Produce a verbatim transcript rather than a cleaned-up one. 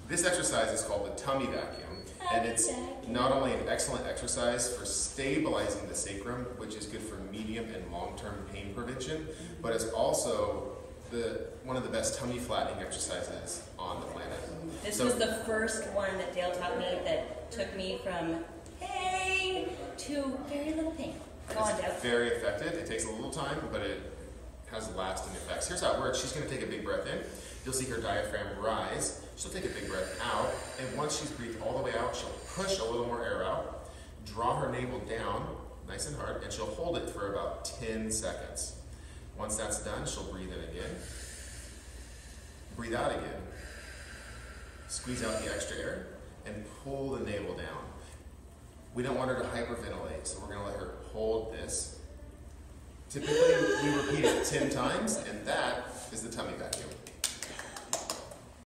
This exercise is called the tummy vacuum, and it's not only an excellent exercise for stabilizing the sacrum, which is good for medium and long-term pain prevention, but it's also the one of the best tummy flattening exercises on the planet. This so, was the first one that Dale taught me that took me from pain to very little pain. Go on, Dale. It's very effective. It takes a little time, but it has lasting effects. Here's how it works. She's going to take a big breath in. You'll see her diaphragm rise. She'll take a big breath out, and once she's breathed all the way out, she'll push a little more air out, draw her navel down nice and hard, and she'll hold it for about ten seconds. Once that's done, she'll breathe in again, breathe out again, squeeze out the extra air, and pull the navel down. We don't want her to hyperventilate, so we're going to let her hold this. Typically, we repeat it ten times, and that is the tummy vacuum.